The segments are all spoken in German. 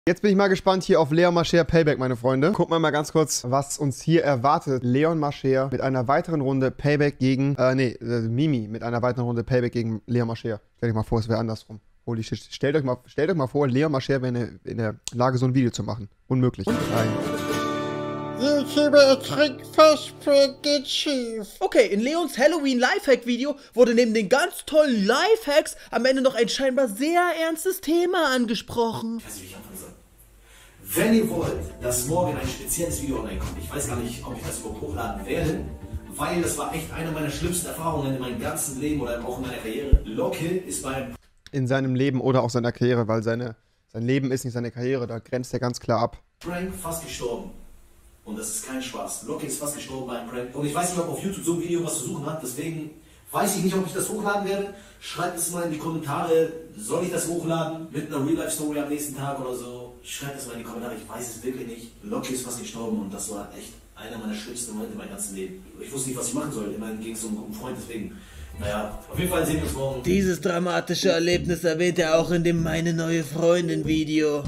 Jetzt bin ich mal gespannt hier auf Leon Mascher Payback, meine Freunde. Gucken wir mal ganz kurz, was uns hier erwartet. Leon Mascher mit einer weiteren Runde Payback gegen, Mimi mit einer weiteren Runde Payback gegen Leon Mascher. Stellt euch mal vor, es wäre andersrum. Holy shit. Stellt euch mal vor, Leon Mascher wäre in der Lage, so ein Video zu machen. Unmöglich. Nein. YouTuber ertrinkt fast, Prank geht schief. Okay, in Leons Halloween-Lifehack-Video wurde neben den ganz tollen Lifehacks am Ende noch ein scheinbar sehr ernstes Thema angesprochen. Ich weiß nicht, wie ich anfangen soll. Wenn ihr wollt, dass morgen ein spezielles Video online kommt, ich weiß gar nicht, ob ich das überhaupt hochladen werde, weil das war echt eine meiner schlimmsten Erfahrungen in meinem ganzen Leben oder auch in meiner Karriere. Locke ist beim... In seinem Leben oder auch seiner Karriere, weil sein Leben ist nicht seine Karriere, da grenzt er ganz klar ab. Prank fast gestorben. Und das ist kein Spaß. Locke ist fast gestorben bei einem Prank. Und ich weiß nicht, ob auf YouTube so ein Video was zu suchen hat, deswegen weiß ich nicht, ob ich das hochladen werde. Schreibt es mal in die Kommentare, soll ich das hochladen mit einer Real-Life-Story am nächsten Tag oder so? Schreibt es mal in die Kommentare, ich weiß es wirklich nicht. Locke ist fast gestorben und das war echt einer meiner schlimmsten Momente in meinem ganzen Leben. Ich wusste nicht, was ich machen soll. Immerhin ging es um einen guten Freund, deswegen... Naja, auf jeden Fall sehen wir uns morgen. Dieses dramatische Erlebnis erwähnt er auch in dem Meine neue Freundin Video.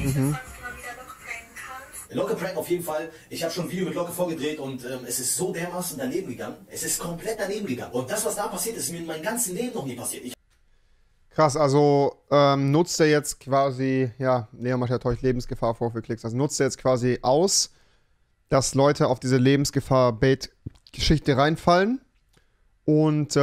Locke Prank auf jeden Fall. Ich habe schon ein Video mit Locke vorgedreht und es ist so dermaßen daneben gegangen. Es ist komplett daneben gegangen. Und das, was da passiert ist, mir in meinem ganzen Leben noch nie passiert. Krass, also nutzt er jetzt quasi, ja, Leon Mascher täuscht Lebensgefahr vor für Klicks. Also nutzt er jetzt quasi aus, dass Leute auf diese Lebensgefahr-Bait-Geschichte reinfallen und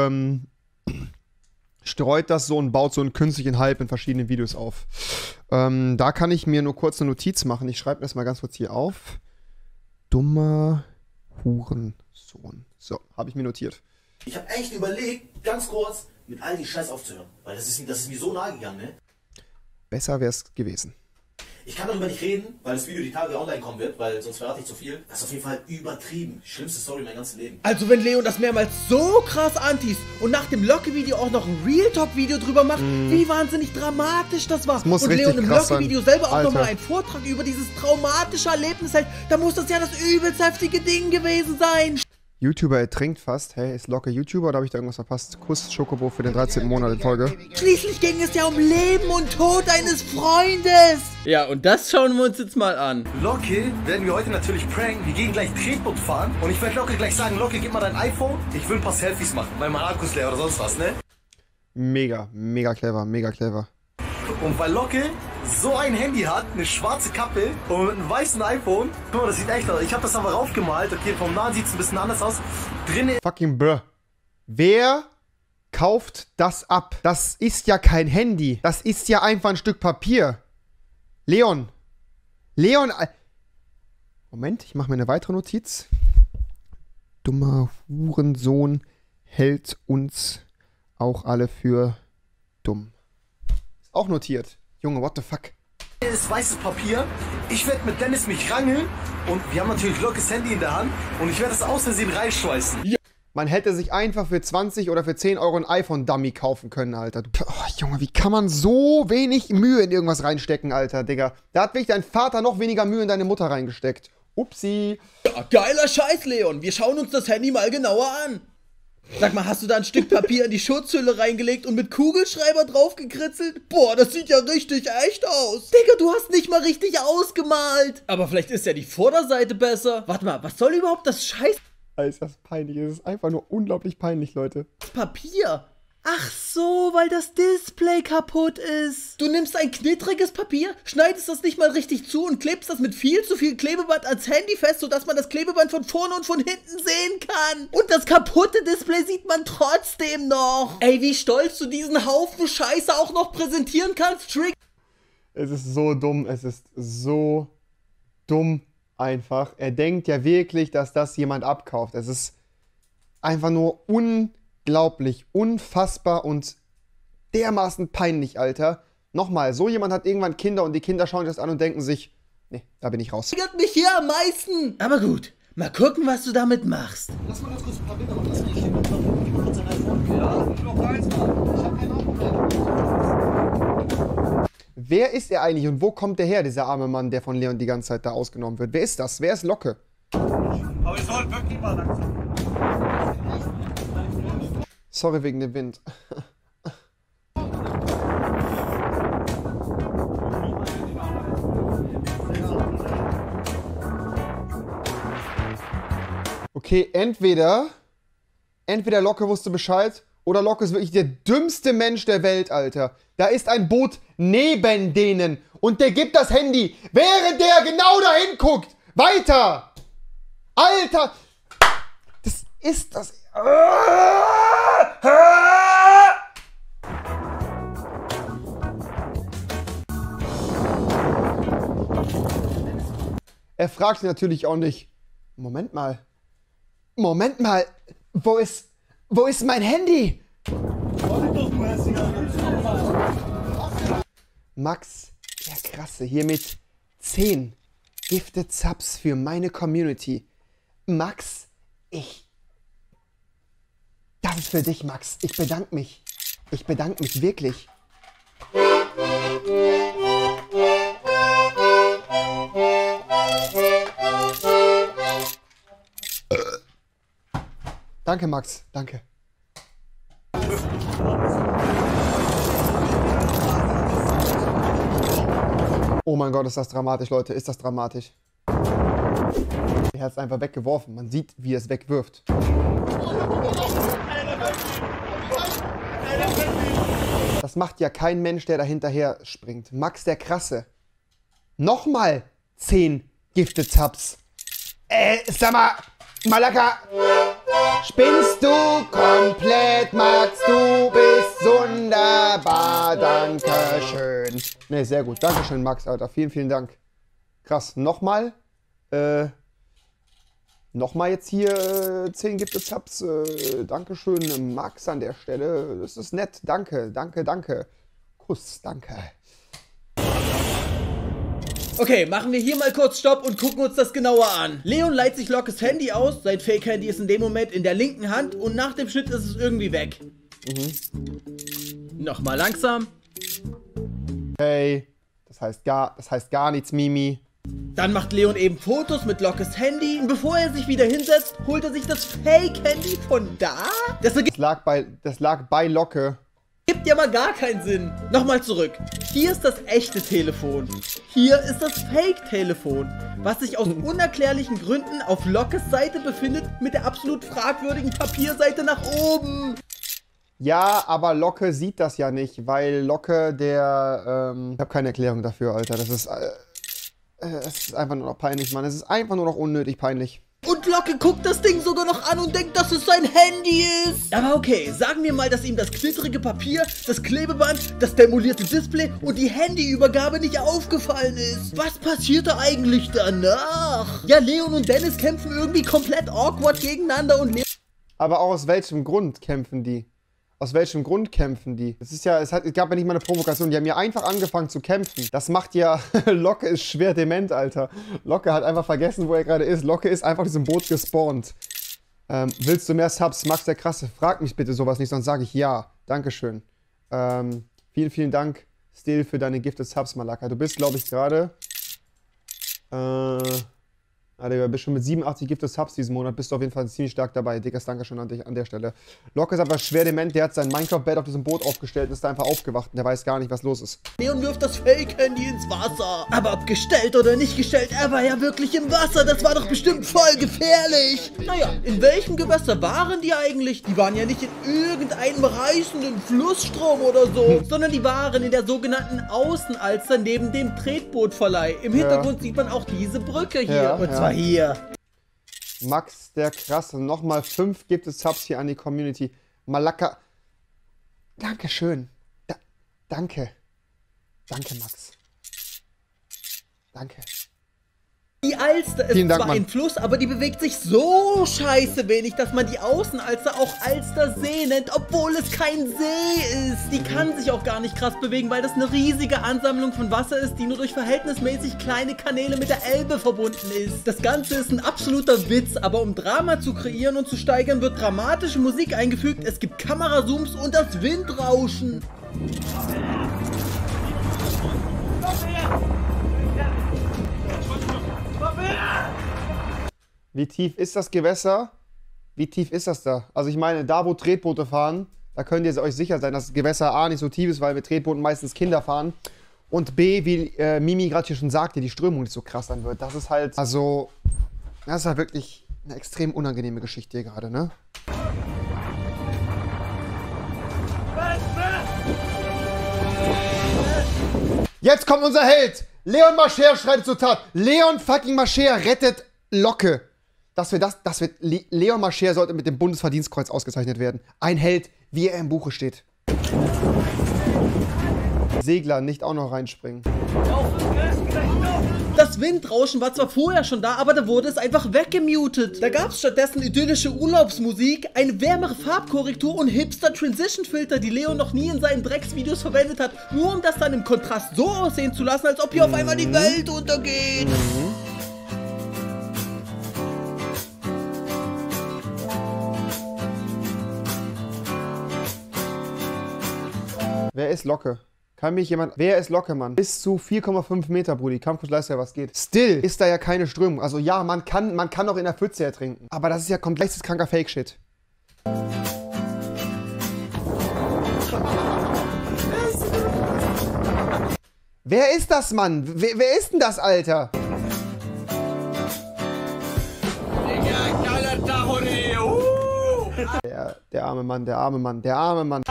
streut das so und baut so einen künstlichen Hype in verschiedenen Videos auf. Da kann ich mir nur kurz eine Notiz machen. Ich schreibe das mal ganz kurz hier auf. Dummer Hurensohn. So, habe ich mir notiert. Ich habe echt überlegt, ganz kurz, mit all die Scheiß aufzuhören. Weil das ist mir so nahe gegangen, ne? Besser wäre es gewesen. Ich kann darüber nicht reden, weil das Video die Tage online kommen wird, weil sonst verrate ich zu viel. Das ist auf jeden Fall übertrieben. Schlimmste Story in meinem ganzen Leben. Also wenn Leon das mehrmals so krass anteast und nach dem Locke-Video auch noch ein Real-Talk-Video drüber macht, wie wahnsinnig dramatisch das war. Muss und richtig Leon im krass Locke-Video selber auch Alter. nochmal einen Vortrag über dieses traumatische Erlebnis hält, da muss das ja das übelst heftige Ding gewesen sein. YouTuber ertrinkt fast. Hey, ist Locke YouTuber oder habe ich da irgendwas verpasst? Kuss Schokobo für den 13. Monat in Folge. Schließlich ging es ja um Leben und Tod eines Freundes. Ja, und das schauen wir uns jetzt mal an. Locke werden wir heute natürlich pranken. Wir gehen gleich Tretboot fahren. Und ich werde Locke gleich sagen, Locke, gib mal dein iPhone. Ich will ein paar Selfies machen, weil mein Akku ist leer oder sonst was, ne? Mega, mega clever, mega clever. Und weil Locke so ein Handy hat, eine schwarze Kappe und mit einem weißen iPhone. Guck mal, das sieht echt aus. Ich habe das aber raufgemalt. Okay, vom Nahen sieht es ein bisschen anders aus. Drinnen... Fucking bruh. Wer kauft das ab? Das ist ja kein Handy. Das ist ja einfach ein Stück Papier. Leon. Leon. Moment, ich mache mir eine weitere Notiz. Dummer Hurensohn hält uns auch alle für dumm. Ist auch notiert. Junge, what the fuck? ist weißes Papier. Ich werde mit Dennis mich rangeln. Und wir haben natürlich Lockes Handy in der Hand. Und ich werde es aus Versehen reinschmeißen. Ja. Man hätte sich einfach für 20 oder für 10 Euro ein iPhone-Dummy kaufen können, Alter. Oh, Junge, wie kann man so wenig Mühe in irgendwas reinstecken, Alter, Digga? Da hat wirklich dein Vater noch weniger Mühe in deine Mutter reingesteckt. Upsi. Ja, geiler Scheiß, Leon. Wir schauen uns das Handy mal genauer an. Sag mal, hast du da ein Stück Papier in die Schutzhülle reingelegt und mit Kugelschreiber drauf gekritzelt? Boah, das sieht ja richtig echt aus. Digga, du hast nicht mal richtig ausgemalt. Aber vielleicht ist ja die Vorderseite besser. Warte mal, was soll überhaupt das Scheiß... Ist das peinlich? Es ist einfach nur unglaublich peinlich, Leute. Papier? Ach so, weil das Display kaputt ist. Du nimmst ein knittriges Papier, schneidest das nicht mal richtig zu und klebst das mit viel zu viel Klebeband ans Handy fest, sodass man das Klebeband von vorne und von hinten sehen kann. Und das kaputte Display sieht man trotzdem noch. Ey, wie stolz du diesen Haufen Scheiße auch noch präsentieren kannst, Trick. Es ist so dumm, es ist so dumm einfach. Er denkt ja wirklich, dass das jemand abkauft. Es ist einfach nur unglaublich, unfassbar und dermaßen peinlich, Alter. Nochmal, so jemand hat irgendwann Kinder und die Kinder schauen sich das an und denken sich, nee, da bin ich raus. Triggert mich hier am meisten. Aber gut, mal gucken, was du damit machst. Lass mal ganz kurz ein paar Bilder machen. Lass mich hier gib mal kurz ein iPhone. Ja, noch eins, Mann. Ich hab kein iPhone mehr. Wer ist er eigentlich und wo kommt der her, dieser arme Mann, der von Leon die ganze Zeit da ausgenommen wird? Wer ist das? Wer ist Locke? Aber ihr sollt wirklich mal langsam. Sorry wegen dem Wind. Okay, entweder Locke wusste Bescheid oder Locke ist wirklich der dümmste Mensch der Welt, Alter. Da ist ein Boot neben denen und der gibt das Handy, während der genau dahin guckt. Weiter! Alter! Das ist das... Er fragt natürlich auch nicht, Moment mal, wo ist mein Handy? Max, der Krasse, hier mit 10 Gifted Subs für meine Community. Max, das ist für dich, Max. Ich bedanke mich. Ich bedanke mich wirklich. Danke, Max. Danke. Oh mein Gott, ist das dramatisch, Leute. Ist das dramatisch. Er hat es einfach weggeworfen. Man sieht, wie er es wegwirft. Das macht ja kein Mensch, der da hinterher springt. Max der Krasse. Nochmal 10 Gifted Subs. Sag mal, Malaka. Spinnst du komplett, Max? Du bist wunderbar. Dankeschön. Ne, sehr gut. Dankeschön, Max, Alter. Vielen, vielen Dank. Krass. Nochmal. Nochmal jetzt hier 10 Gifted Subs. Dankeschön, Max, an der Stelle. Das ist nett. Danke, danke, danke. Kuss, danke. Okay, machen wir hier mal kurz Stopp und gucken uns das genauer an. Leon leiht sich Lockes Handy aus, sein Fake-Handy ist in dem Moment in der linken Hand und nach dem Schnitt ist es irgendwie weg. Nochmal langsam. Hey, das heißt gar nichts, Mimi. Dann macht Leon eben Fotos mit Lockes Handy und bevor er sich wieder hinsetzt, holt er sich das Fake-Handy von da? Das lag bei Locke. Gibt ja mal gar keinen Sinn. Nochmal zurück. Hier ist das echte Telefon. Hier ist das Fake-Telefon, was sich aus unerklärlichen Gründen auf Lockes Seite befindet mit der absolut fragwürdigen Papierseite nach oben. Ja, aber Locke sieht das ja nicht, weil Locke der, ich habe keine Erklärung dafür, Alter. Das ist, es ist einfach nur noch peinlich, Mann. Es ist einfach nur noch unnötig peinlich. Und Locke guckt das Ding sogar noch an und denkt, dass es sein Handy ist. Aber okay, sagen wir mal, dass ihm das knitterige Papier, das Klebeband, das demolierte Display und die Handyübergabe nicht aufgefallen ist. Was passiert da eigentlich danach? Ja, Leon und Dennis kämpfen irgendwie komplett awkward gegeneinander und Aber auch aus welchem Grund kämpfen die? Aus welchem Grund kämpfen die? Es ist ja, es gab ja nicht mal eine Provokation. Die haben ja einfach angefangen zu kämpfen. Das macht ja, Locke ist schwer dement, Alter. Locke hat einfach vergessen, wo er gerade ist. Locke ist einfach in diesem Boot gespawnt. Willst du mehr Subs? Max der Krasse, frag mich bitte sowas nicht, sonst sage ich ja. Dankeschön. Vielen, vielen Dank, Still, für deine Gifted Subs, Malaka. Du bist, glaube ich, gerade... Digga, bist schon mit 87 Gifted Subs diesen Monat, bist du auf jeden Fall ziemlich stark dabei. Dickes Dankeschön an dich an der Stelle. Locke ist aber schwer dement, der hat sein Minecraft-Bett auf diesem Boot aufgestellt und ist da einfach aufgewacht und der weiß gar nicht, was los ist. Leon wirft das Fake-Handy ins Wasser. Aber ob gestellt oder nicht gestellt, er war ja wirklich im Wasser. Das war doch bestimmt voll gefährlich. Naja, in welchem Gewässer waren die eigentlich? Die waren ja nicht in irgendeinem reißenden Flussstrom oder so, sondern die waren in der sogenannten Außenalster neben dem Tretbootverleih. Im Hintergrund sieht man auch diese Brücke hier. Und zwar hier. Max der Krasse, nochmal 5 gibt es Subs hier an die Community. Malaka. Dankeschön. Danke. Danke, Max. Danke. Die Alster ist zwar ein Fluss, aber die bewegt sich so scheiße wenig, dass man die Außenalster auch Alstersee nennt, obwohl es kein See ist. Die kann sich auch gar nicht krass bewegen, weil das eine riesige Ansammlung von Wasser ist, die nur durch verhältnismäßig kleine Kanäle mit der Elbe verbunden ist. Das Ganze ist ein absoluter Witz, aber um Drama zu kreieren und zu steigern, wird dramatische Musik eingefügt, es gibt Kamerazooms und das Windrauschen. Wie tief ist das Gewässer? Wie tief ist das da? Also ich meine, da wo Tretboote fahren, da könnt ihr euch sicher sein, dass das Gewässer A nicht so tief ist, weil mit Tretbooten meistens Kinder fahren. Und B, wie Mimi gerade hier schon sagte, die Strömung nicht so krass sein wird. Das ist halt, also, das ist halt wirklich Eine extrem unangenehme Geschichte hier gerade, ne? Jetzt kommt unser Held! Leon Mascher schreitet zur Tat. Leon fucking Mascher rettet Locke. Leon Mascher sollte mit dem Bundesverdienstkreuz ausgezeichnet werden. Ein Held, wie er im Buche steht. Segler nicht auch noch reinspringen. Das Windrauschen war zwar vorher schon da, aber da wurde es einfach weggemutet. Da gab es stattdessen idyllische Urlaubsmusik, eine wärmere Farbkorrektur und Hipster-Transition-Filter, die Leon noch nie in seinen Drecksvideos verwendet hat, nur um das dann im Kontrast so aussehen zu lassen, als ob hier auf einmal die Welt untergeht. Wer ist Locke? Kann mich jemand... Wer ist Locke, Mann? Bis zu 4,5 Meter, Brudi. Kampfkunstleister, was geht. Still ist da ja keine Strömung. Also ja, man kann auch in der Pfütze ertrinken. Aber das ist ja komplett kranker Fake-Shit. Wer ist das, Mann? Wer ist denn das, Alter? Der arme Mann, der arme Mann, der arme Mann.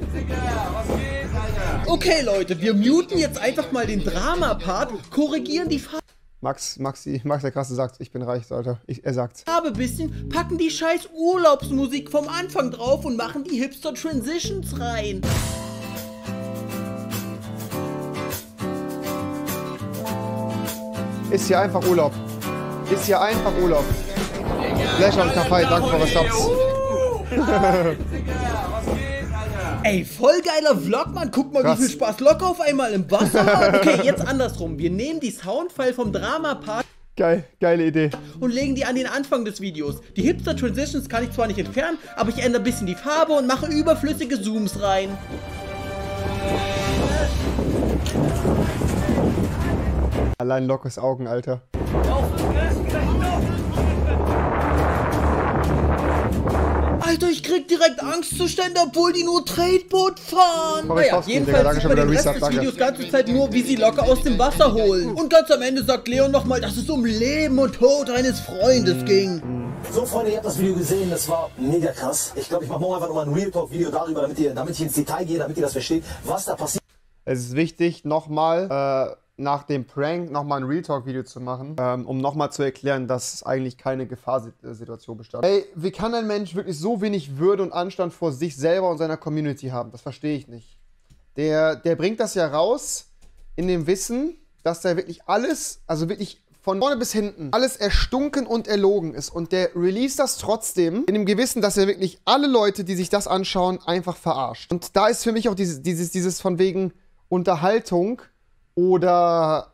Okay, Leute, wir muten jetzt einfach mal den Drama-Part, korrigieren die Max der Krasse sagt, ich bin reich, Alter. Er sagt's. Farbe ein bisschen, packen die scheiß Urlaubsmusik vom Anfang drauf und machen die Hipster-Transitions rein. Ist hier einfach Urlaub. Ist hier einfach Urlaub. Flash am Kaffee, danke für was Subs. Ey, voll geiler Vlog, Mann. Guck mal, krass. Wie viel Spaß Locke auf einmal im Wasser hat. Okay, jetzt andersrum. Wir nehmen die Soundfile vom Drama-Part. Geil, geile Idee. Und legen die an den Anfang des Videos. Die Hipster-Transitions kann ich zwar nicht entfernen, aber ich ändere ein bisschen die Farbe und mache überflüssige Zooms rein. Allein Lockes Augen, Alter. Alter, ich krieg direkt Angstzustände, obwohl die nur Tradeboot fahren. Naja, jedenfalls sieht man den Rest des Videos ganze Zeit nur, wie sie Locke aus dem Wasser holen. Und ganz am Ende sagt Leon nochmal, dass es um Leben und Tod eines Freundes ging. So, Freunde, ihr habt das Video gesehen, das war mega krass. Ich glaube, ich mache morgen einfach nochmal ein Real Talk-Video darüber, damit ich ins Detail gehe, damit ihr das versteht, was da passiert. Es ist wichtig, nochmal nach dem Prank nochmal ein Real Talk-Video zu machen, um nochmal zu erklären, dass eigentlich keine Gefahrsituation bestand. Ey, wie kann ein Mensch wirklich so wenig Würde und Anstand vor sich selber und seiner Community haben? Das verstehe ich nicht. Der bringt das ja raus in dem Wissen, dass da wirklich alles, also wirklich von vorne bis hinten, alles erstunken und erlogen ist. Und der release das trotzdem in dem Gewissen, dass er wirklich alle Leute, die sich das anschauen, einfach verarscht. Und da ist für mich auch dieses von wegen Unterhaltung oder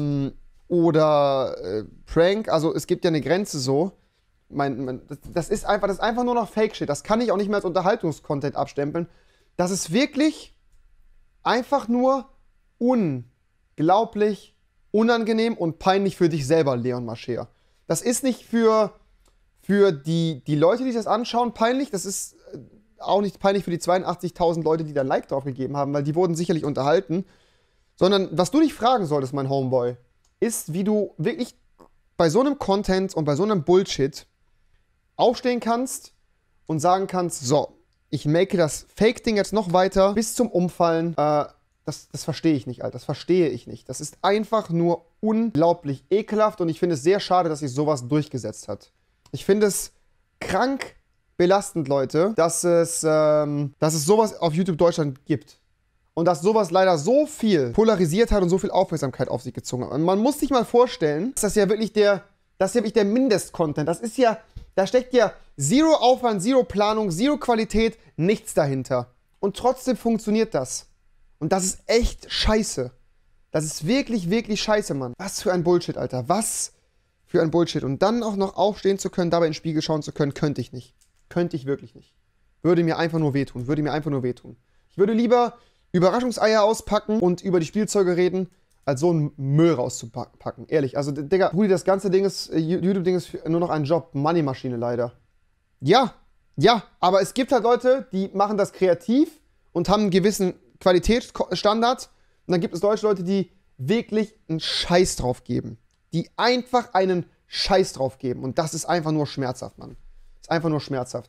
Prank, also es gibt ja eine Grenze so. Das ist einfach nur noch Fake-Shit. Das kann ich auch nicht mehr als Unterhaltungskontent abstempeln. Das ist wirklich einfach nur unglaublich unangenehm und peinlich für dich selber, Leon Mascher. Das ist nicht für die Leute, die sich das anschauen, peinlich. Das ist auch nicht peinlich für die 82.000 Leute, die da ein Like drauf gegeben haben, weil die wurden sicherlich unterhalten. Sondern, was du dich fragen solltest, mein Homeboy, ist, wie du wirklich bei so einem Content und bei so einem Bullshit aufstehen kannst und sagen kannst, so, ich make das Fake-Ding jetzt noch weiter bis zum Umfallen. Das verstehe ich nicht, Alter. Das verstehe ich nicht. Das ist einfach nur unglaublich ekelhaft und ich finde es sehr schade, dass sich sowas durchgesetzt hat. Ich finde es krank belastend, Leute, dass es sowas auf YouTube Deutschland gibt. Und dass sowas leider so viel polarisiert hat und so viel Aufmerksamkeit auf sich gezogen hat. Und man muss sich mal vorstellen, dass das ja wirklich der Mindest-Content. Das ist ja, da steckt ja zero Aufwand, zero Planung, zero Qualität, nichts dahinter. Und trotzdem funktioniert das. Und das ist echt scheiße. Das ist wirklich, wirklich scheiße, Mann. Was für ein Bullshit, Alter. Was für ein Bullshit. Und dann auch noch aufstehen zu können, dabei in den Spiegel schauen zu können, könnte ich nicht. Könnte ich wirklich nicht. Würde mir einfach nur wehtun. Würde mir einfach nur wehtun. Ich würde lieber Überraschungseier auspacken und über die Spielzeuge reden, als so einen Müll rauszupacken. Ehrlich, also, Digga, Brudi, das ganze Ding ist, YouTube-Ding ist nur noch ein Job. Money-Maschine leider. Ja, aber es gibt halt Leute, die machen das kreativ und haben einen gewissen Qualitätsstandard. Und dann gibt es deutsche Leute, die wirklich einen Scheiß drauf geben. Die einfach einen Scheiß drauf geben. Und das ist einfach nur schmerzhaft, Mann. Ist einfach nur schmerzhaft.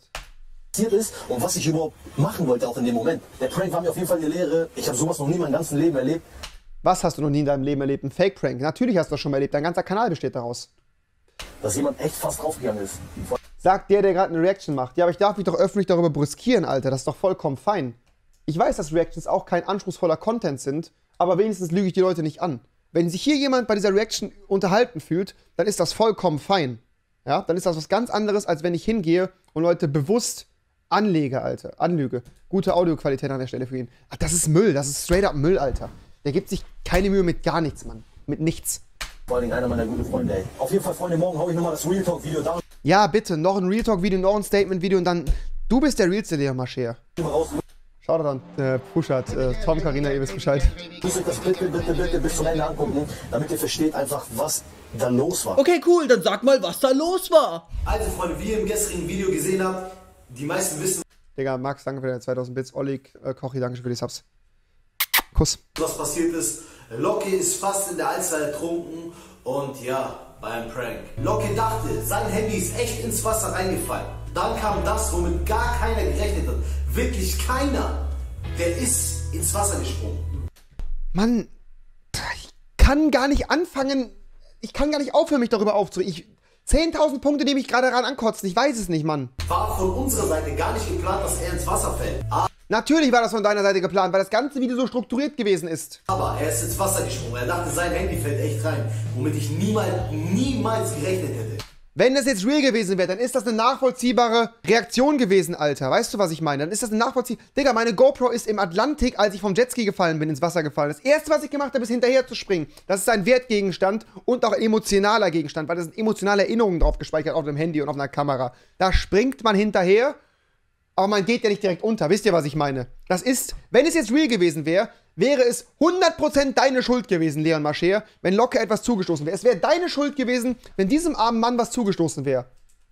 Ist und was ich überhaupt machen wollte auch in dem Moment. Der Prank war mir auf jeden Fall eine Lehre. Ich habe sowas noch nie in meinem ganzen Leben erlebt. Was hast du noch nie in deinem Leben erlebt? Ein Fake-Prank. Natürlich hast du das schon mal erlebt. Dein ganzer Kanal besteht daraus. Dass jemand echt fast draufgegangen ist. Sagt der gerade eine Reaction macht. Ja, aber ich darf mich doch öffentlich darüber brüskieren, Alter. Das ist doch vollkommen fein. Ich weiß, dass Reactions auch kein anspruchsvoller Content sind, aber wenigstens lüge ich die Leute nicht an. Wenn sich hier jemand bei dieser Reaction unterhalten fühlt, dann ist das vollkommen fein. Ja, dann ist das was ganz anderes, als wenn ich hingehe und Leute bewusst anlege, Alter. Anlüge. Gute Audioqualität an der Stelle für ihn. Ach, das ist Müll. Das ist straight up Müll, Alter. Der gibt sich keine Mühe mit gar nichts, Mann. Mit nichts. Vor allem einer meiner guten Freunde, ey. Auf jeden Fall, Freunde, morgen hau ich nochmal das Real Talk-Video da. Ja, bitte. Noch ein Real Talk-Video, noch ein Statement-Video und dann... Du bist der realste Leon Mascher. Schaut dann, Pushert, Tom, Carina, ihr wisst Bescheid. Müsst euch das bitte bis zum Ende angucken, damit ihr versteht einfach, was da los war. Okay, cool, dann sag mal, was da los war. Also Freunde, wie ihr im gestrigen Video gesehen habt, die meisten wissen, Digga, Max, danke für deine 2000 Bits. Oleg, Kochi, danke für die Subs. Kuss. was passiert ist. Loki ist fast in der Alster ertrunken und ja, beim Prank. Loki dachte, sein Handy ist echt ins Wasser reingefallen. Dann kam das, womit gar keiner gerechnet hat. Wirklich keiner. Der ist ins Wasser gesprungen. Mann, ich kann gar nicht anfangen, ich kann gar nicht aufhören, mich darüber aufzuregen. 10.000 Punkte, die mich gerade daran ankotzen, ich weiß es nicht, Mann. War von unserer Seite gar nicht geplant, dass er ins Wasser fällt. Natürlich war das von deiner Seite geplant, weil das ganze Video so strukturiert gewesen ist. Aber er ist ins Wasser gesprungen. Er dachte, sein Handy fällt echt rein. Womit ich niemals gerechnet hätte. Wenn das jetzt real gewesen wäre, dann ist das eine nachvollziehbare Reaktion gewesen, Alter. Weißt du, was ich meine? Dann ist das eine nachvollziehbare... Digga, meine GoPro ist im Atlantik, als ich vom Jetski gefallen bin, ins Wasser gefallen. Das erste, was ich gemacht habe, ist hinterher zu springen. Das ist ein Wertgegenstand und auch ein emotionaler Gegenstand, weil da sind emotionale Erinnerungen drauf gespeichert auf dem Handy und auf einer Kamera. Da springt man hinterher, aber man geht ja nicht direkt unter. Wisst ihr, was ich meine? Das ist, wenn es jetzt real gewesen wäre, wäre es 100% deine Schuld gewesen, Leon Mascher, wenn Locke etwas zugestoßen wäre. Es wäre deine Schuld gewesen, wenn diesem armen Mann was zugestoßen wäre.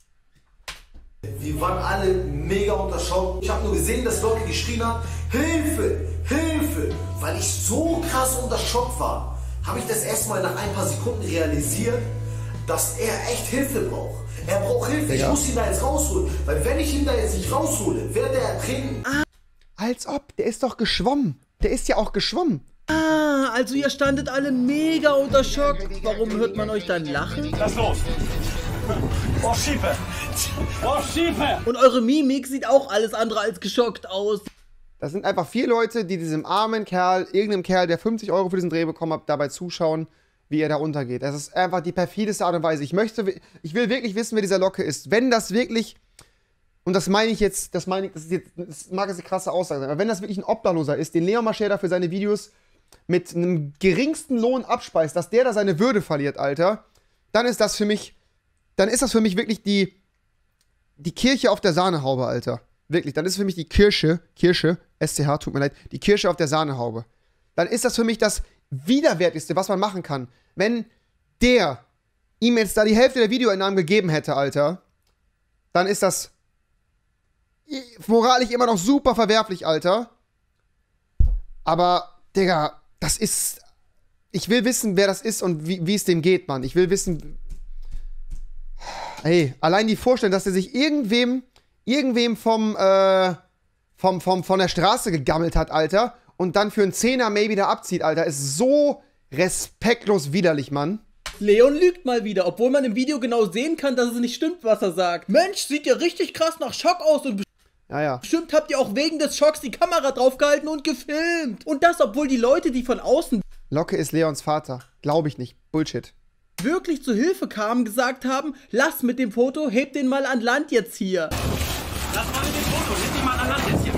Wir waren alle mega unter Schock. Ich habe nur gesehen, dass Loki geschrien hat, Hilfe, Hilfe. Weil ich so krass unter Schock war, habe ich das erstmal nach ein paar Sekunden realisiert, dass er echt Hilfe braucht. Er braucht Hilfe, Digga. Ich muss ihn da jetzt rausholen. Weil wenn ich ihn da jetzt nicht raushole, wird er ertrinken. Als ob, der ist doch geschwommen. Der ist ja auch geschwommen. Ah, also ihr standet alle mega unter Schock. Warum hört man euch dann lachen? Lass los. Oh, Schiefe. Oh, Schiefe. Und eure Mimik sieht auch alles andere als geschockt aus. Das sind einfach 4 Leute, die diesem armen Kerl, irgendeinem Kerl, der 50 € für diesen Dreh bekommen hat, dabei zuschauen, wie er da untergeht. Das ist einfach die perfideste Art und Weise. Ich will wirklich wissen, wer dieser Locke ist. Wenn das wirklich... Und das meine ich jetzt, das mag jetzt eine krasse Aussage sein, aber wenn das wirklich ein Obdachloser ist, den Leon Mascher da für seine Videos mit einem geringsten Lohn abspeist, dass der da seine Würde verliert, Alter, dann ist das für mich wirklich die Kirche auf der Sahnehaube, Alter. Wirklich, dann ist für mich die Kirsche, SCH, tut mir leid, die Kirsche auf der Sahnehaube. Dann ist das für mich das Widerwärtigste, was man machen kann. Wenn der ihm jetzt da die Hälfte der Videoeinnahmen gegeben hätte, Alter, dann ist das moralisch immer noch super verwerflich, Alter. Aber, Digga, das ist... Ich will wissen, wer das ist und wie es dem geht, Mann. Ich will wissen... Ey, allein die Vorstellung, dass er sich irgendwem von der Straße gegammelt hat, Alter, und dann für einen 10er maybe da abzieht, Alter, ist so respektlos widerlich, Mann. Leon lügt mal wieder, obwohl man im Video genau sehen kann, dass es nicht stimmt, was er sagt. Mensch, sieht ja richtig krass nach Schock aus und ja. bestimmt habt ihr auch wegen des Schocks die Kamera draufgehalten und gefilmt. Und das, obwohl die Leute, die von außen Locke ist Leons Vater. Glaube ich nicht. Bullshit. Wirklich zu Hilfe kamen, gesagt haben, lass mit dem Foto, heb den mal an Land jetzt hier. Lass mal mit dem Foto, heb den mal an Land jetzt hier.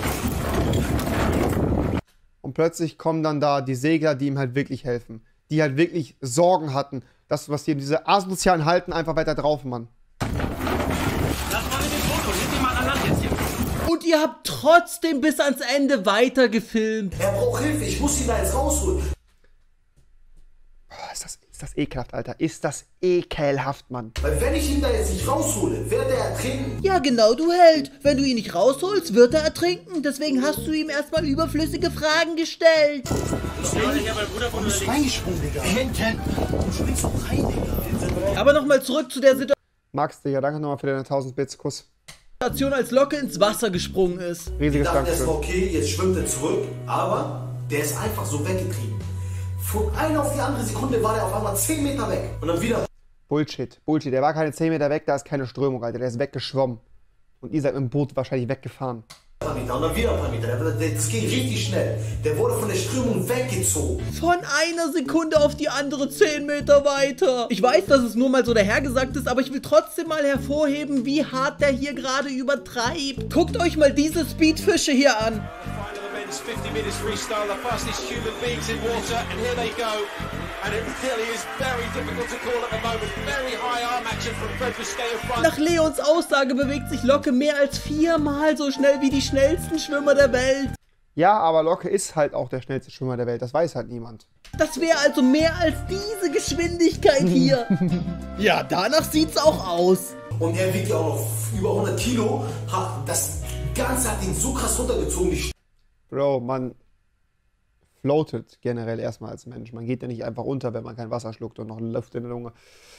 Und plötzlich kommen dann da die Segler, die ihm halt wirklich helfen. Die halt wirklich Sorgen hatten. Das, was hier diese asozialen halten, einfach weiter drauf, Mann. Lass mal mit dem Foto, heb den mal an Land jetzt hier. Und ihr habt trotzdem bis ans Ende weiter gefilmt. Er braucht Hilfe, ich muss ihn da jetzt rausholen. Boah, ist das ekelhaft, Alter. Ist das ekelhaft, Mann. Weil wenn ich ihn da jetzt nicht raushole, wird er ertrinken. Ja genau, du Held. Wenn du ihn nicht rausholst, wird er ertrinken. Deswegen hast du ihm erstmal überflüssige Fragen gestellt. Wo bist du reingesprungen, Digga? Hinten. Du springst doch rein, Digga. Aber nochmal zurück zu der Max, Digga, danke nochmal für deine 1000 Bits. Kuss. Situation, als Locke ins Wasser gesprungen ist. Ich Riesiges dachte erstmal, Dankeschön. okay, jetzt schwimmt er zurück, aber der ist einfach so weggetrieben. Von einer auf die andere Sekunde war der auf einmal 10 Meter weg. Und dann wieder. Bullshit. Der war keine 10 Meter weg, da ist keine Strömung, Alter. Der ist weggeschwommen. Und ihr seid mit dem Boot wahrscheinlich weggefahren. Ein paar Meter und dann wieder ein paar Meter. Das ging richtig schnell. Der wurde von der Strömung weggezogen. Von einer Sekunde auf die andere 10 Meter weiter. Ich weiß, dass es nur mal so dahergesagt ist, aber ich will trotzdem mal hervorheben, wie hart der hier gerade übertreibt. Guckt euch mal diese Speedfische hier an. 50 minutes freestyle, the fastest human beings in water, and here they go. And it really is very difficult to call at the moment. Very high arm action from Fred Busquets. Nach Leons Aussage bewegt sich Locke mehr als 4-mal so schnell wie die schnellsten Schwimmer der Welt. Ja, aber Locke ist halt auch der schnellste Schwimmer der Welt. Das weiß halt niemand. Das wäre also mehr als diese Geschwindigkeit hier. Ja, danach sieht's auch aus. Und er wiegt ja auch noch über 100 Kilo. Das Ganze hat ihn so krass runtergezogen. Bro, man floatet generell erstmal als Mensch. Man geht ja nicht einfach unter, wenn man kein Wasser schluckt und noch Luft in der Lunge.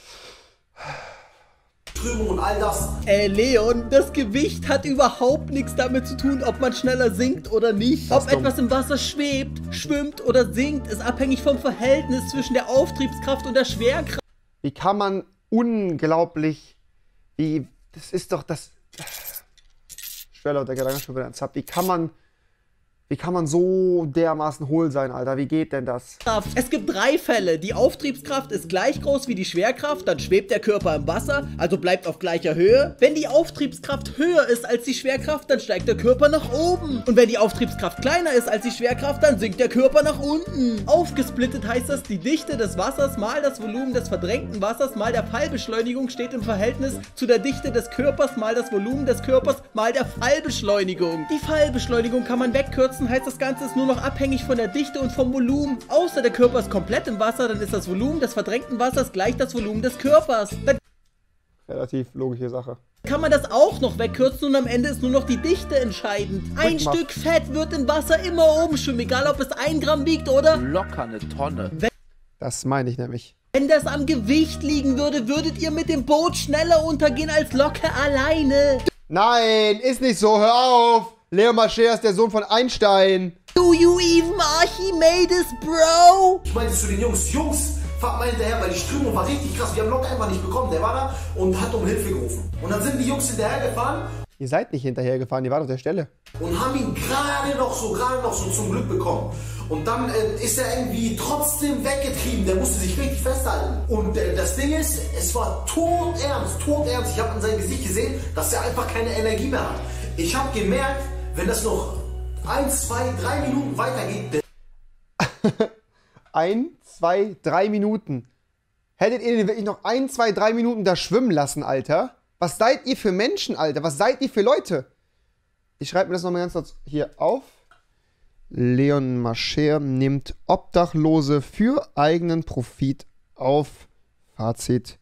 Strömung und all das. Leon, das Gewicht hat überhaupt nichts damit zu tun, ob man schneller sinkt oder nicht. Ob etwas im Wasser schwebt, schwimmt oder sinkt, ist abhängig vom Verhältnis zwischen der Auftriebskraft und der Schwerkraft. Wie kann man unglaublich... Das ist doch das... Ich schwöre, Leute, danke schon wieder ein Zap. Wie kann man so dermaßen hohl sein, Alter? Wie geht denn das? Es gibt 3 Fälle. Die Auftriebskraft ist gleich groß wie die Schwerkraft, dann schwebt der Körper im Wasser, also bleibt auf gleicher Höhe. Wenn die Auftriebskraft höher ist als die Schwerkraft, dann steigt der Körper nach oben. Und wenn die Auftriebskraft kleiner ist als die Schwerkraft, dann sinkt der Körper nach unten. Aufgesplittet heißt das, die Dichte des Wassers mal das Volumen des verdrängten Wassers mal der Fallbeschleunigung steht im Verhältnis zu der Dichte des Körpers mal das Volumen des Körpers mal der Fallbeschleunigung. Die Fallbeschleunigung kann man wegkürzen, heißt das Ganze ist nur noch abhängig von der Dichte und vom Volumen. Außer der Körper ist komplett im Wasser, dann ist das Volumen des verdrängten Wassers gleich das Volumen des Körpers. Dann Relativ logische Sache. kann man das auch noch wegkürzen und am Ende ist nur noch die Dichte entscheidend. Ein Stück Fett wird im Wasser immer oben schwimmen, egal ob es 1 Gramm wiegt oder... Locker eine Tonne. Das meine ich nämlich. Wenn das am Gewicht liegen würde, würdet ihr mit dem Boot schneller untergehen als Locke alleine. Nein, ist nicht so, hör auf! Leon Mascher ist der Sohn von Einstein. Do you even Archimedes, bro? Ich meinte zu den Jungs, fahrt mal hinterher, weil die Strömung war richtig krass. Wir haben Locke einfach nicht bekommen. Der war da und hat um Hilfe gerufen. Und dann sind die Jungs hinterher gefahren. Ihr seid nicht hinterher gefahren, ihr wart auf der Stelle. Und haben ihn gerade noch so zum Glück bekommen. Und dann ist er irgendwie trotzdem weggetrieben. Der musste sich richtig festhalten. Und das Ding ist, es war todernst. Ich habe an seinem Gesicht gesehen, dass er einfach keine Energie mehr hat. Ich habe gemerkt, wenn das noch 1, 2, 3 Minuten weitergeht. 1, 2, 3 Minuten. Hättet ihr den wirklich noch 1, 2, 3 Minuten da schwimmen lassen, Alter? Was seid ihr für Menschen, Alter? Was seid ihr für Leute? Ich schreibe mir das nochmal ganz kurz hier auf. Leon Mascher nimmt Obdachlose für eigenen Profit auf. Fazit.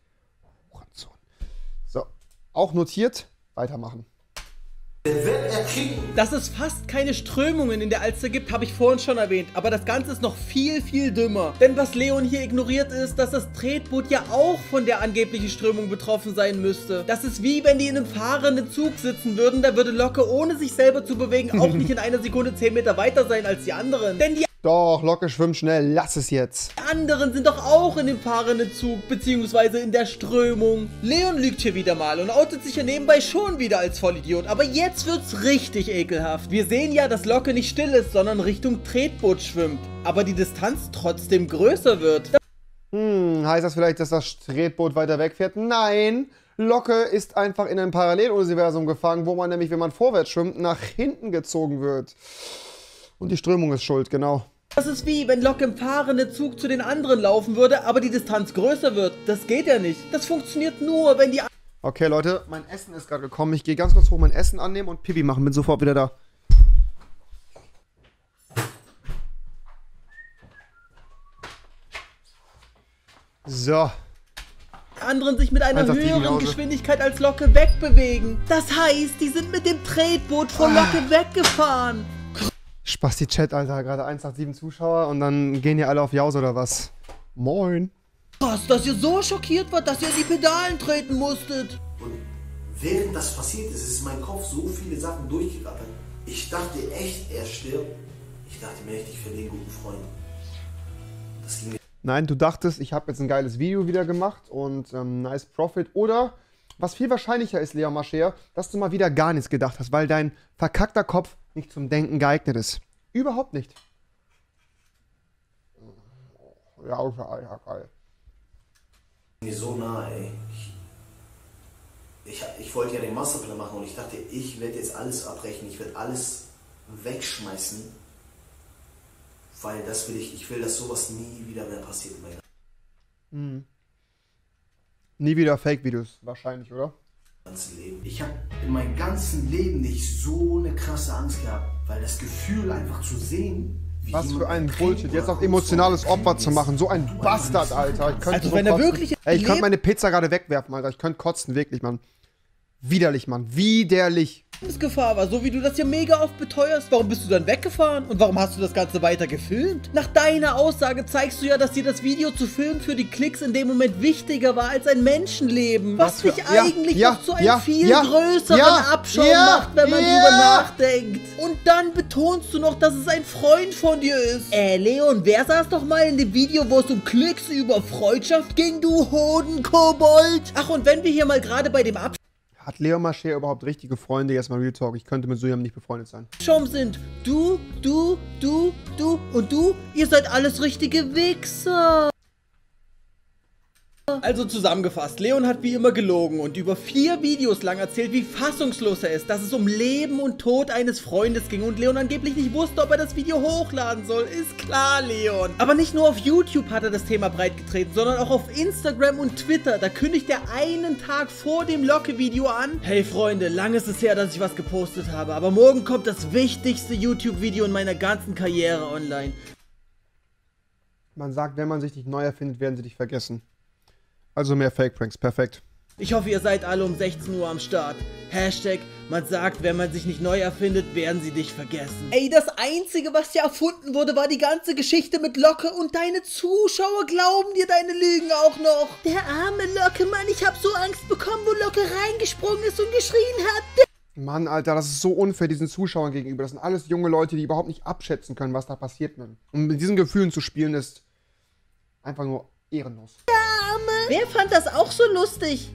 So, auch notiert. Weitermachen. Der wird ertrinken. Dass es fast keine Strömungen in der Alster gibt, habe ich vorhin schon erwähnt. Aber das Ganze ist noch viel, viel dümmer. Denn was Leon hier ignoriert ist, dass das Tretboot ja auch von der angeblichen Strömung betroffen sein müsste. Das ist wie wenn die in einem fahrenden Zug sitzen würden, da würde Locke, ohne sich selber zu bewegen, auch nicht in einer Sekunde 10 Meter weiter sein als die anderen. Denn die Doch, Locke schwimmt schnell. Lass es jetzt. anderen sind doch auch in dem fahrenden Zug, beziehungsweise in der Strömung. Leon lügt hier wieder mal und outet sich ja nebenbei schon wieder als Vollidiot. Aber jetzt wird's richtig ekelhaft. Wir sehen ja, dass Locke nicht still ist, sondern Richtung Tretboot schwimmt. Aber die Distanz trotzdem größer wird. Heißt das vielleicht, dass das Tretboot weiter wegfährt? Nein. Locke ist einfach in ein Paralleluniversum gefangen, wo man nämlich, wenn man vorwärts schwimmt, nach hinten gezogen wird. Und die Strömung ist schuld, genau. Das ist wie, wenn Locke im fahrenden Zug zu den anderen laufen würde, aber die Distanz größer wird. Das geht ja nicht. Das funktioniert nur, wenn die... Okay, Leute, mein Essen ist gerade gekommen. Ich gehe ganz kurz hoch mein Essen annehmen und Pipi machen. Bin sofort wieder da. So. anderen sich mit einer Einfach fliegen höheren nach Hause. Geschwindigkeit als Locke wegbewegen. Das heißt, die sind mit dem Tretboot von Locke weggefahren. Spasti-Chat, Alter. Gerade 187 Zuschauer und dann gehen hier alle auf Jause oder was? Moin. Krass, dass ihr so schockiert wart, dass ihr in die Pedalen treten musstet. Und während das passiert ist, ist in meinem Kopf so viele Sachen durchgerattert. Ich dachte echt, er stirbt. Ich dachte mir echt, ich verliere einen guten Freund. Das ging mir. Nein, du dachtest, ich habe jetzt ein geiles Video wieder gemacht und nice Profit. Oder, was viel wahrscheinlicher ist, Leon Mascher, dass du mal wieder gar nichts gedacht hast, weil dein verkackter Kopf nicht zum Denken geeignet ist. Überhaupt nicht. Ja, geil. Mir so nah, ey. Ich wollte ja den Masterplan machen und ich dachte, ich werde jetzt alles abbrechen, ich werde alles wegschmeißen, weil das will ich will, dass sowas nie wieder mehr passiert in meinem Nie wieder Fake-Videos, wahrscheinlich, oder? ganzen Leben. Ich habe in meinem ganzen Leben nicht so eine krasse Angst gehabt, weil das Gefühl einfach zu sehen, wie Was für jemand ein ertränkt Bullshit, jetzt oder auf emotionales kurz vorm Opfer zu machen. So ein Bastard, Alter. Ich könnte Also so wenn er kotzen. wirklich Ey, ich könnte lebt- meine Pizza gerade wegwerfen, Alter. Ich könnte kotzen, wirklich, Mann. Widerlich, Mann. Widerlich. Gefahr war, so wie du das hier mega oft beteuerst. Warum bist du dann weggefahren? Und warum hast du das Ganze weiter gefilmt? Nach deiner Aussage zeigst du ja, dass dir das Video zu filmen für die Klicks in dem Moment wichtiger war als ein Menschenleben. Was dich eigentlich noch zu einem viel größeren Abschaum macht, wenn man drüber nachdenkt. Und dann betonst du noch, dass es ein Freund von dir ist. Leon, wer saß doch mal in dem Video, wo es um Klicks über Freundschaft ging, du Hodenkobold? Ach, und wenn wir hier mal gerade bei dem Hat Leon Mascher überhaupt richtige Freunde? Jetzt mal Real Talk. Ich könnte mit so jemandem nicht befreundet sein. Abschaum sind du und du, ihr seid alles richtige Wichser. Also zusammengefasst, Leon hat wie immer gelogen und über 4 Videos lang erzählt, wie fassungslos er ist, dass es um Leben und Tod eines Freundes ging und Leon angeblich nicht wusste, ob er das Video hochladen soll. Ist klar, Leon. Aber nicht nur auf YouTube hat er das Thema breitgetreten, sondern auch auf Instagram und Twitter. Da kündigt er einen Tag vor dem Locke-Video an: Hey Freunde, lange ist es her, dass ich was gepostet habe, aber morgen kommt das wichtigste YouTube-Video in meiner ganzen Karriere online. Man sagt, wenn man sich nicht neu erfindet, werden sie dich vergessen. Also mehr Fake-Pranks, perfekt. Ich hoffe, ihr seid alle um 16 Uhr am Start. Hashtag, man sagt, wenn man sich nicht neu erfindet, werden sie dich vergessen. Ey, das Einzige, was hier erfunden wurde, war die ganze Geschichte mit Locke und deine Zuschauer glauben dir deine Lügen auch noch. Der arme Locke, Mann, ich hab so Angst bekommen, wo Locke reingesprungen ist und geschrien hat. Mann, Alter, das ist so unfair diesen Zuschauern gegenüber. Das sind alles junge Leute, die überhaupt nicht abschätzen können, was da passiert, Mann. Und mit diesen Gefühlen zu spielen, ist einfach nur ehrenlos. Wer fand das auch so lustig?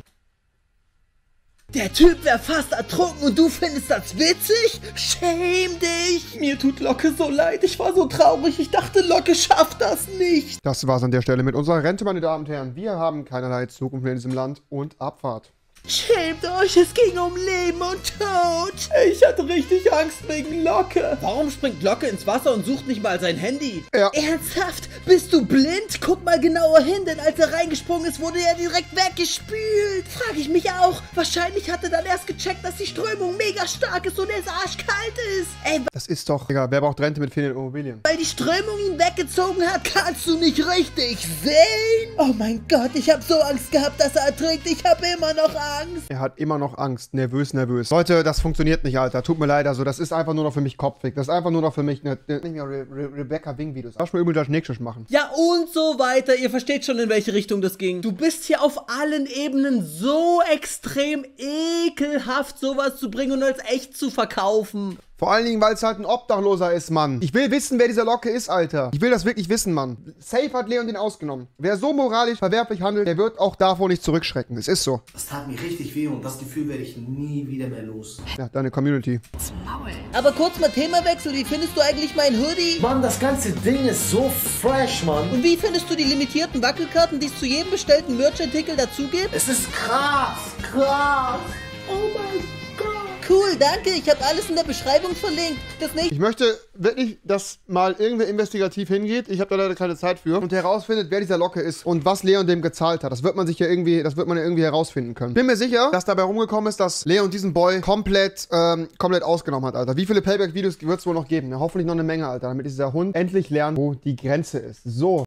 Der Typ wäre fast ertrunken und du findest das witzig? Schäm dich! Mir tut Locke so leid, ich war so traurig, ich dachte, Locke schafft das nicht. Das war's an der Stelle mit unserer Rente, meine Damen und Herren. Wir haben keinerlei Zukunft mehr in diesem Land und Abfahrt. Schämt euch, es ging um Leben und Tod. Ich hatte richtig Angst wegen Locke. Warum springt Locke ins Wasser und sucht nicht mal sein Handy? Ja. Ernsthaft? Bist du blind? Guck mal genauer hin, denn als er reingesprungen ist, wurde er direkt weggespült. Frag ich mich auch. Wahrscheinlich hat er dann erst gecheckt, dass die Strömung mega stark ist und es arschkalt ist. Ey, Das ist doch, Digga, wer braucht Rente mit fehlenden Immobilien? weil die Strömung ihn weggezogen hat, kannst du nicht richtig sehen. Oh mein Gott, ich habe so Angst gehabt, dass er ertrinkt. Ich habe immer noch Angst. Er hat immer noch Angst. Nervös, nervös. Leute, das funktioniert nicht, Alter. Tut mir leid, also das ist einfach nur noch für mich kopfig. Das ist einfach nur noch für mich nicht mehr Rebecca Wing-Videos. Lass mal übel das nächste machen. Ja, und so weiter. Ihr versteht schon, in welche Richtung das ging. Du bist hier auf allen Ebenen so extrem ekelhaft, sowas zu bringen und als echt zu verkaufen. Vor allen Dingen, weil es halt ein Obdachloser ist, Mann. Ich will wissen, wer dieser Locke ist, Alter. Ich will das wirklich wissen, Mann. Safe hat Leon den ausgenommen. Wer so moralisch verwerflich handelt, der wird auch davor nicht zurückschrecken. Es ist so. Das tat mir richtig weh und das Gefühl werde ich nie wieder mehr los. Ja, deine Community. Aber kurz mal Themawechsel. Wie findest du eigentlich mein Hoodie? Mann, das ganze Ding ist so fresh, Mann. Und wie findest du die limitierten Wackelkarten, die es zu jedem bestellten Merch-Artikel dazu gibt? Es ist krass, krass. Oh mein Gott. Cool, danke. Ich habe alles in der Beschreibung verlinkt. Das nächste. Ich möchte wirklich, dass mal irgendwer investigativ hingeht. Ich habe da leider keine Zeit für. Und herausfindet, wer dieser Locke ist und was Leon dem gezahlt hat. Das wird man ja irgendwie herausfinden können. Bin mir sicher, dass dabei rumgekommen ist, dass Leon diesen Boy komplett ausgenommen hat, Alter. Wie viele Payback-Videos wird es wohl noch geben? Ja, hoffentlich noch eine Menge, Alter. Damit dieser Hund endlich lernt, wo die Grenze ist. So.